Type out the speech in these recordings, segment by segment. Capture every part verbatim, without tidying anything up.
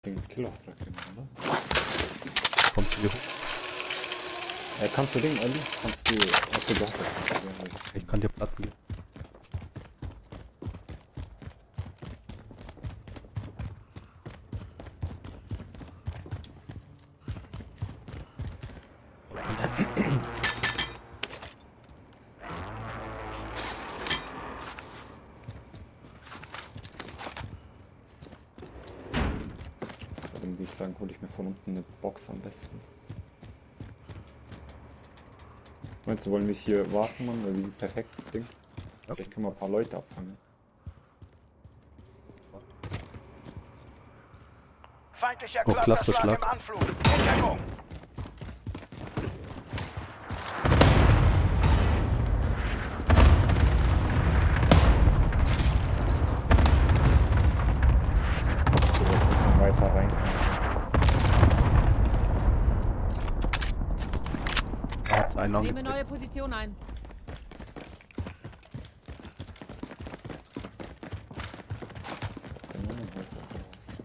den Killauftrag geben, oder? Kommt hier hoch. Äh, kannst du den, Olli? Kannst du... Okay, du hast das. Ich kann dir Platten geben. Dann würde ich sagen, hole ich mir von unten eine Box am besten. Meinst du, wollen wir hier warten, Mann? Weil wir sind perfekt, das Ding. Ja. Vielleicht können wir ein paar Leute abfangen. Feindlicher Oh, Clusterschlag Clusterschlag. im Anflug. Entdeckung. So, wir können weiter rein. Da hat einen Nehme angezeigt. neue Position ein. Der Mann holt was raus.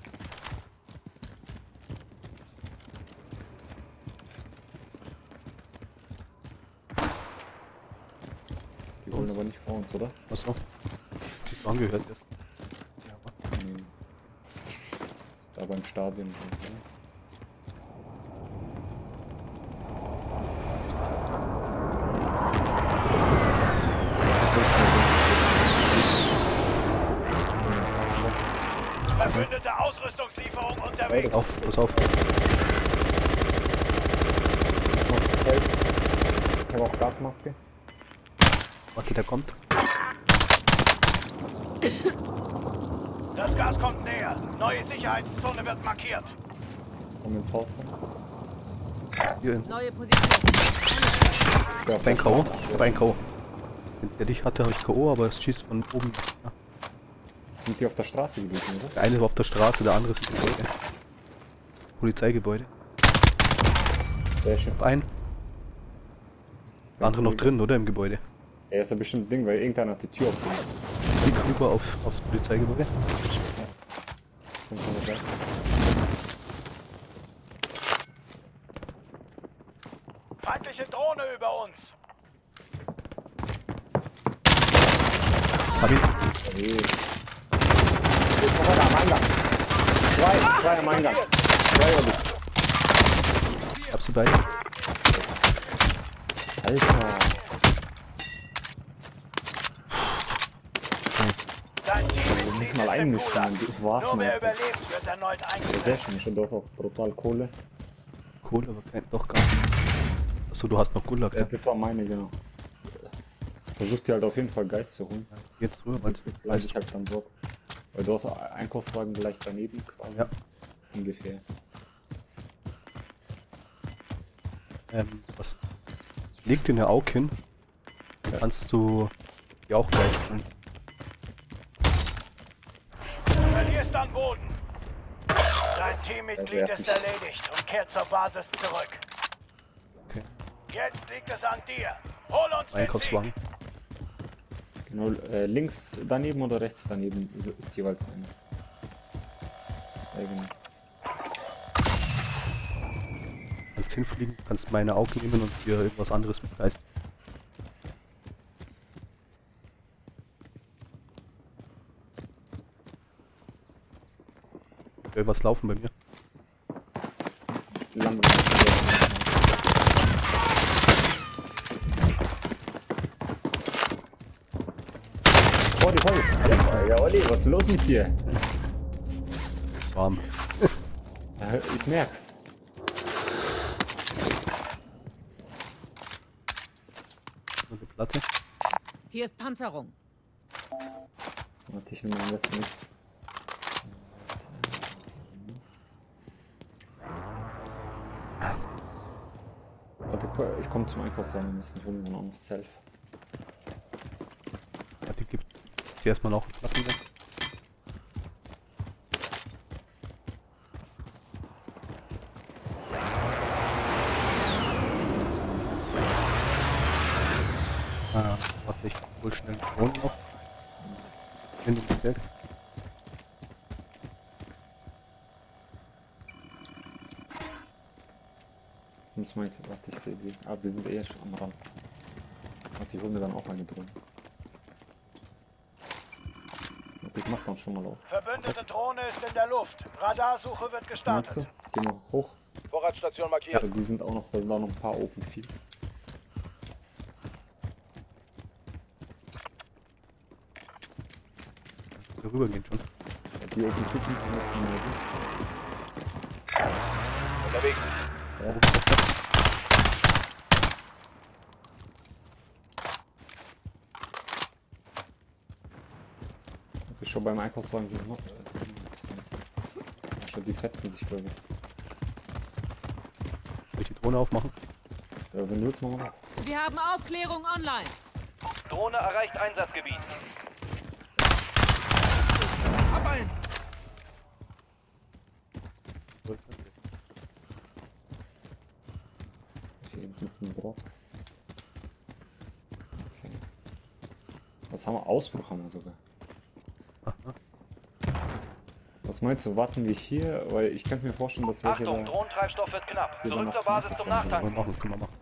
Die wollen aber nicht vor uns, oder? Achso. Hat sich so angehört erst. Nee. Ist da beim Stadion. Oder? Verbündete Ausrüstungslieferung unterwegs. Auf, pass auf. Ich habe auch Gasmaske. Warte, der kommt. Das Gas kommt näher. Neue Sicherheitszone wird markiert. Komm ins Haus. Hier in. Neue Position. Ja, Ich hab ein K O. Ich hab ein K O. Der dich hatte, habe ich K O, aber es schießt von oben. Ja. Sind die auf der Straße gewesen, oder? Der eine war auf der Straße, der andere ist im Gebäude. Polizeigebäude. Sehr schön. Auf einen. Der andere noch drin, oder? Im Gebäude. Er ist ja bestimmt Ding, weil irgendeiner hat die Tür aufgemacht. Blick rüber auf, aufs Polizeigebäude. Kommt schon mal rein. Feindliche Drohne über uns. Hab ihn. Hey. Jetzt noch einer am Eingang. Zwei, zwei am Eingang. Zwei oder nicht? Hab sie beide. Alter. Dein Team Wir ist müssen mal im einmischen. Gulag. und ich Nur warte wer mal. überlebt, wird erneut Ja, sehr eingesetzt. schön. Schon, du hast auch brutal Kohle. Kohle, aber kein, doch gar nicht. Achso, du hast noch Gulag, Ja, ja? das war meine, genau. Versucht dir halt auf jeden Fall Geist zu holen. Jetzt rüber, weil Das ist leite ich halt dann dort. Weil du hast einen Einkaufswagen gleich daneben quasi. Ja. Ungefähr. Ähm, was? Leg den ja auch hin. Dann kannst du die auch geißeln. Du verlierst an Boden. Dein Teammitglied Also, er ist hat erledigt und kehrt zur Basis zurück. Okay. Jetzt liegt es an dir. Hol uns den Sieg. Einkaufswagen. Genau, äh, links daneben oder rechts daneben ist, ist jeweils eine. Ja, genau. Kannst hinfliegen, kannst meine Augen nehmen und dir irgendwas anderes mitreißen. Will was laufen bei mir. Landen. Oh, die Holz. Alter, ja, Olli, was ist los mit dir? Warm. Ja, ich merk's. Eine Platte. Hier ist Panzerung. Warte, ich nehme am besten mit. Warte, ich komme zum Einkaufswagen, wir müssen holen wir noch ein Self. Warte, gib dir erstmal noch Platten weg. Ah, warte, ich hol schnell den Drohnen noch. In den Feld. Muss mal, warte, ich sehe die. Ah, wir sind eher schon am Rand. Warte, ich hole mir dann auch eine Drohne. Ich mach dann schon mal auf. Verbündete Drohne ist in der Luft. Radarsuche wird Meinst gestartet. du? Geh mal hoch. Vorratsstation markiert. Also die sind auch noch, da sind auch noch ein paar Open Field. Wir rübergehen schon. Die Open Field sind jetzt nicht mehr so. Unterwegs. Ja. Okay, schon beim Einkaufswagen sind noch. Schon die fetzen sich, glaube ich. Soll ich die Drohne aufmachen? Ja, wenn du jetzt mal mal. Wir haben Aufklärung online. Drohne erreicht Einsatzgebiet. Hier hinten ist ein Brock. Okay. Was haben wir? Ausbruch haben wir sogar. Aha. Was meinst du? Warten wir hier? Weil ich könnte mir vorstellen, dass welche Achtung, da... Drohnentreibstoff wird knapp. Wir Zurück dann zur nach Basis zum Nachrichten Können wir Nachtanken. machen, können wir machen.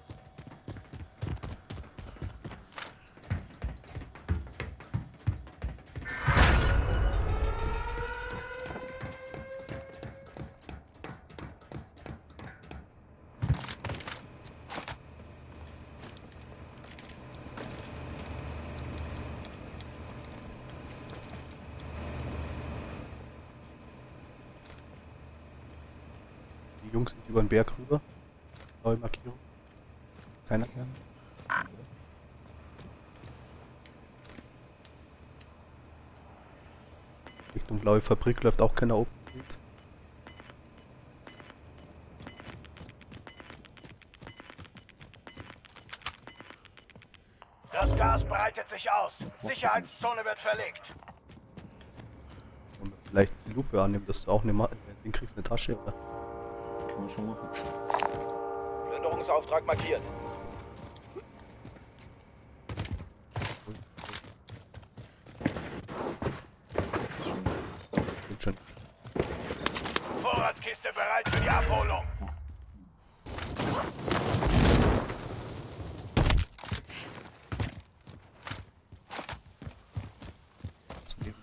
Die Jungs sind über den Berg rüber. Neue Markierung. Keiner. Richtung blaue Fabrik läuft auch keiner oben. Das Gas breitet sich aus. Sicherheitszone wird verlegt. Und vielleicht die Lupe annehmen, dass du auch eine Ma den kriegst eine Tasche, oder? Können wir schon machen. Plünderungsauftrag markiert. Schon. Stimmt schon. Vorratskiste bereit für die Abholung. Das Leben.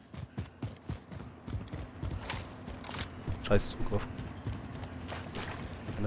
Scheiß Zug auf. Keiner.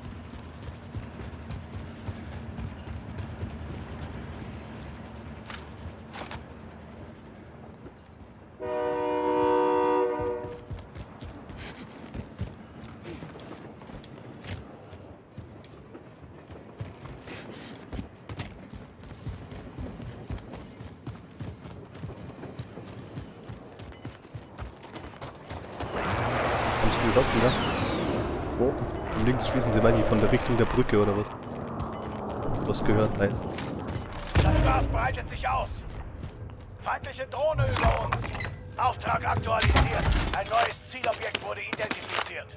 Kommst du geschossen, ja? Wo? Und links schießen sie weiter von der Richtung der Brücke oder was? Du hast gehört, nein. Das Gas breitet sich aus. Feindliche Drohne über uns. Auftrag aktualisiert. Ein neues Zielobjekt wurde identifiziert.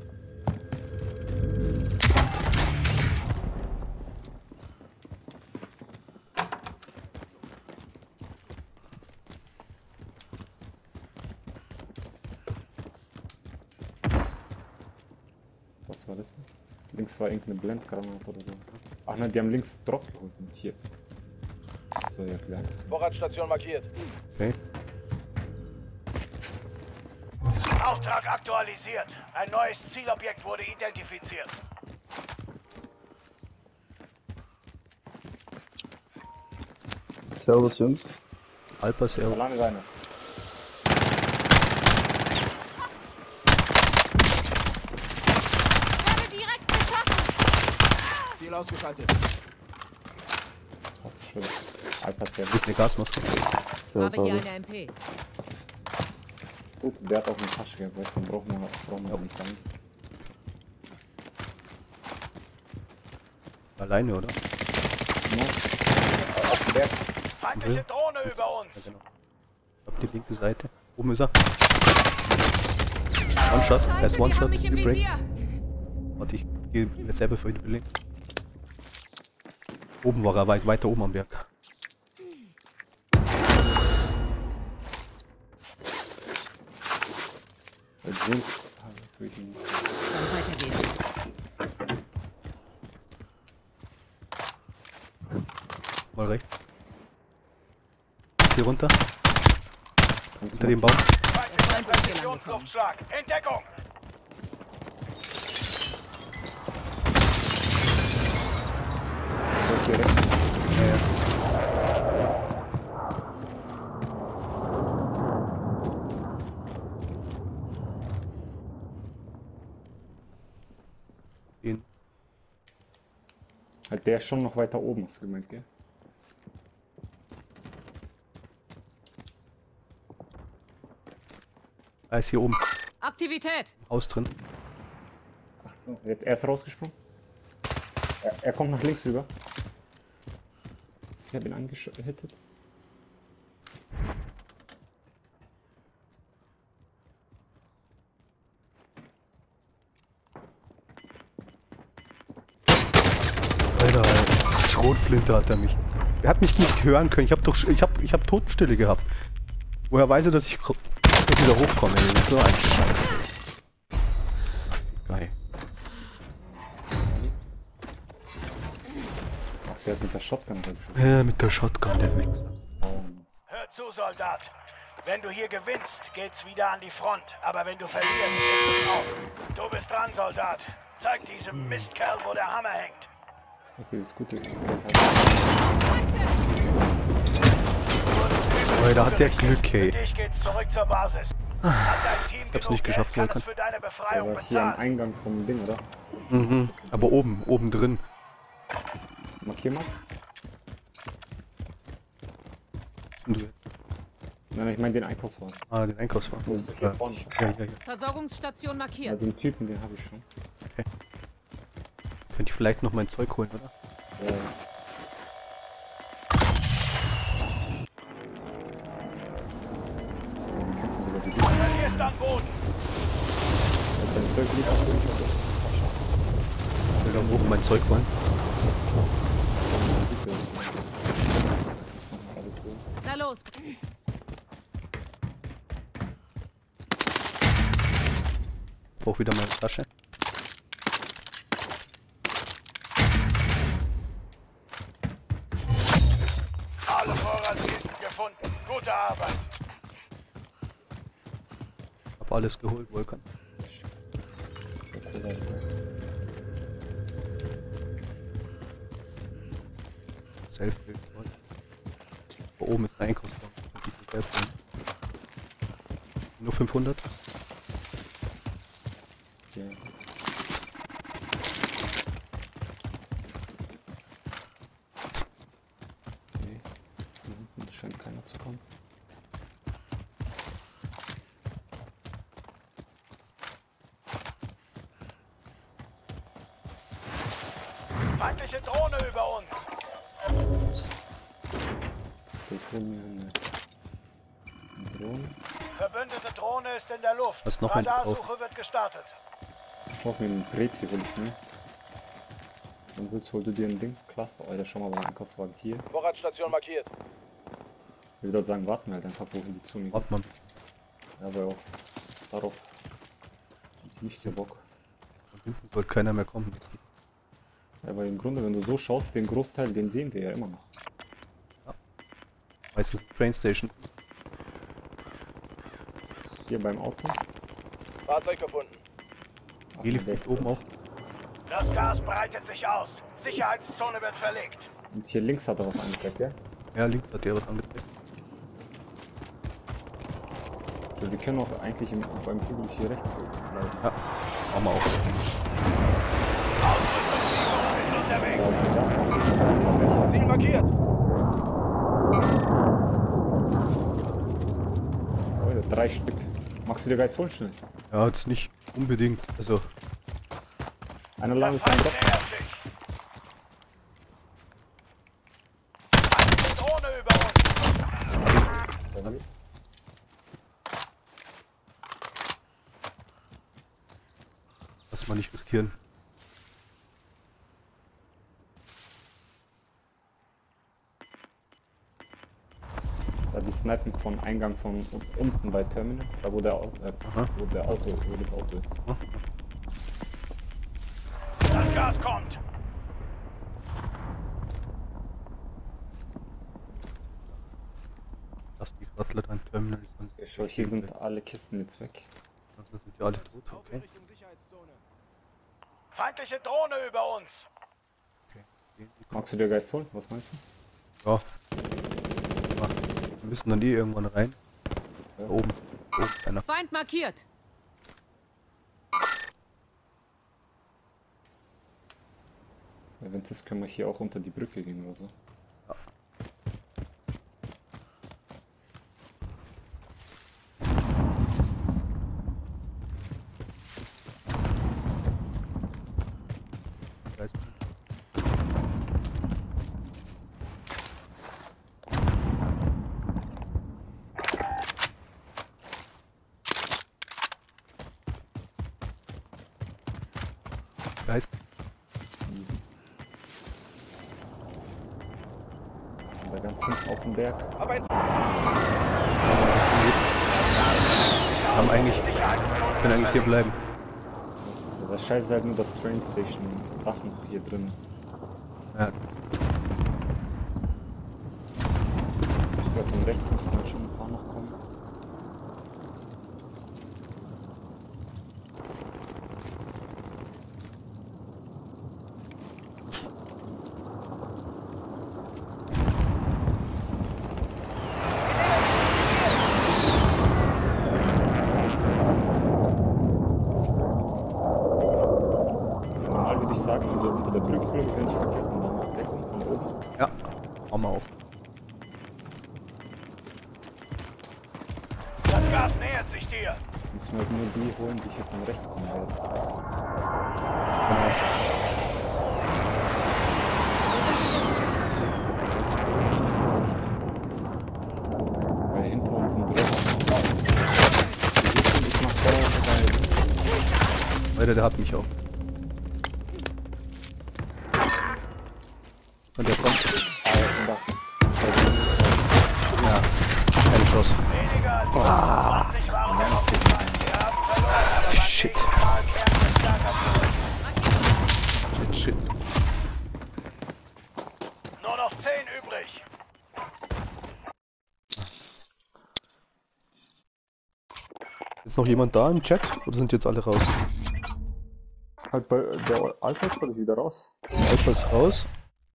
Was war das? Links war irgendeine Blendgranate oder so. Ach nein, die haben links Drop geholt. Hier. So, ja klar. Vorratsstation markiert. Okay. Auftrag aktualisiert. Ein neues Zielobjekt wurde identifiziert. Servus, Jungs. Alpha Server. Lange rein. Werde direkt beschossen. Ziel ausgeschaltet. Hast du schon. Alpha sehr Ist eine Gasmaske. Habe hier eine M P. gut. Der hat auch eine Tasche gehabt, weißt du, dann brauchen wir, brauchen wir nicht rein. Alleine, oder? Ja. Auf dem Berg. Feindliche Drohne über Ja, uns. genau. Auf die linke Seite. Oben ist er. One-Shot. Er ist Scheiße, die haben One-Shot. mich im Break. Visier. Warte, ich gehe mir selber für ihn belegen. Oben war er, weit, weiter oben am Berg. Obwohl. Ah, tue ich ihn nicht. Dann weitergehen. Mal rechts. Hier runter. Kannst Hinter du dem Baum. Feindlicher Präzisionsluftschlag. In Deckung. mal hier rechts. Ja, ja. Den. Halt, der ist schon noch weiter oben, hast du gemeint, gell? Er ist hier oben. Aktivität. Haus drin. Ach so, er er ist rausgesprungen. Er, er kommt nach links rüber. Ich hab ihn angehittet. Alter, Schrotflinte hat er mich. Er hat mich nicht hören können. Ich hab doch, ich hab, ich hab Totenstille gehabt. Woher weiß er, dass ich, dass ich wieder hochkomme? Das ist so ein Scheiß. Geil. Ach, der hat mit der Shotgun geschossen. Ja, mit der Shotgun, der Wichser. Hör zu, Soldat. Wenn du hier gewinnst, geht's wieder an die Front. Aber wenn du verlierst, gibst du auf. Du bist dran, Soldat. Zeig diesem Mistkerl, wo der Hammer hängt. Okay, das Gute ist, das geht halt. Alter, hat der Glück, Für hey. dich geht's zurück zur Basis. Hat dein Team hab's genug nicht Geld, geschafft, kann Volkan. es für deine Der Befreiung war hier am bezahlen. Eingang vom Ding, oder? Mhm. Aber oben, oben drin. Markier mal. Was sind du jetzt? Nein, ich meine den Einkaufswagen. Ah, den Einkaufswagen. Wo ist der hier Ja, vorne? ja, ja. ja. Versorgungsstation markiert. Ja, den Typen, den habe ich schon. Könnte ich vielleicht noch mein Zeug holen, oder? Ja, ja. Wir könnten sogar die Du verlierst an Boden. Dein Zeug liegt auf dem Tisch. Ich will da oben mein Zeug holen. Na los. Ich brauch wieder meine Tasche. Alle Vorratskisten gefunden. Gute Arbeit. Hab alles geholt, Volkan. Selfie. Da oben ist ein Einkaufswagen. Ich muss selbst holen. Nur fünfhundert? Ja. Okay. Hier hinten scheint keiner zu kommen. Feindliche Drohne über uns. Wir können eine Drohne. Verbündete Drohne ist in der Luft. Da ist noch ein Radarsuche wird gestartet. Ich brauch mir einen Prezi, will ich, ne? Dann willst, hol du dir ein Ding. Cluster, Alter, schon mal beim Einkaufswagen hier. Vorratsstation markiert. Ich würde halt sagen, warten wir halt einfach, wohin die zu mir. Warte mal. Ja, aber auch darauf hab ich nicht der Bock. Von hinten sollte keiner mehr kommen. Ja, weil im Grunde, wenn du so schaust, den Großteil, den sehen wir ja immer noch. Meistens Train Station. Hier beim Auto. Fahrzeug gefunden. Ach, Heli der ist fliegt oben auch. Das Gas breitet sich aus. Sicherheitszone wird verlegt. Und hier links hat er was angezeigt, ja? Ja, links hat der was angezeigt. Also wir können auch eigentlich im, beim Flügel hier rechts bleiben. Ja, machen wir auch. Ausrüstungslieferung ist unterwegs. Ziel markiert. Oh, drei Stück. Magst du dir Geist holen schnell? Ja, jetzt nicht unbedingt. Also, Einer Der landet keinen Feind Kopf. nähert sich. Feindliche Drohne über uns. lass mal nicht riskieren. Da die snipen von Eingang von unten bei Terminal. Da wo der, Au- äh, Aha. wo der Auto, wo das Auto ist. Hm? Das Gas kommt. Schau, hier sind alle Kisten jetzt weg. Also sind die alle tot, okay. Feindliche Drohne über uns. Magst du dir Geist holen? Was meinst du? Ja. Ja. Wir müssen dann eh irgendwann rein. Ja. Da oben. Da oben einer. Feind markiert. Wenn es ist, können wir hier auch unter die Brücke gehen oder so. Da ist- Da ist Und da ganz hinten auf dem Berg. Aber jetzt haben eigentlich. Können eigentlich hier bleiben. Ja, das Scheiße ist halt nur, dass Train Station Dach noch hier drin ist. Ja. Ich glaube, von rechts müssen halt schon ein paar noch kommen. Normal würde ich sagen, also unter der Brücke glaube ich, wenn ich verkehrt und dann nach Deckung von oben. Ja. Hau mal auf. Das Gas nähert sich dir. Müssen wir halt nur die holen, die hier von rechts kommen werden. Genau. Weil hinter uns sind rechts. Die wissen, ich mach sauer rein. Weiter, der hat mich auch. Und der kommt. Ah, ja, vom Dach. Ja. Kein Schuss. Weniger als fünfundzwanzig waren wir noch gefallen. Wir haben verloren, aber beim Shit. nächsten Mal kehren wir stärker zurück. Shit, shit. Nur noch zehn übrig. Ist noch jemand da im Chat? Oder sind jetzt alle raus? Halt bei der Alpha ist wieder raus. Alpha ist raus.